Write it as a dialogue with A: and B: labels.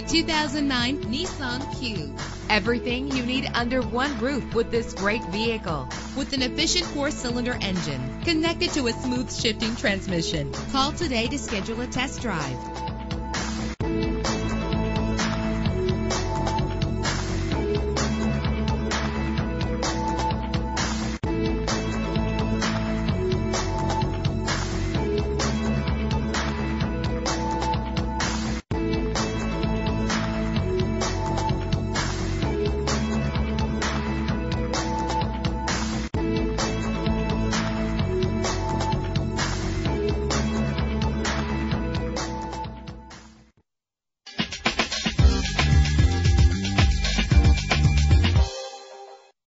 A: 2009 Nissan Cube. Everything you need under one roof with this great vehicle. With an efficient 4-cylinder engine connected to a smooth shifting transmission. Call today to schedule a test drive.